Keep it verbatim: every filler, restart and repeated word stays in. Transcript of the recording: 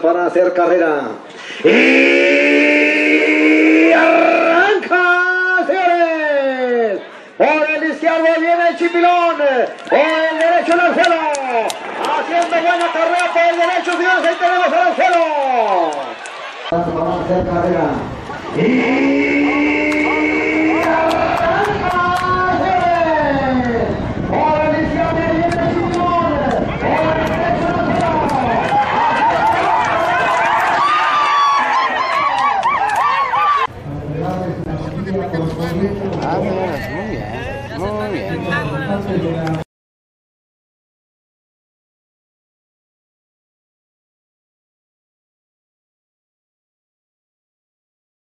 para hacer carrera. Y arranca, señores. Por el izquierdo viene el Chipilón. Por el derecho el Arcelo. Haciendo buena carrera por el derecho, señores. Ahí tenemos al Arcelo. Vamos a hacer carrera. Y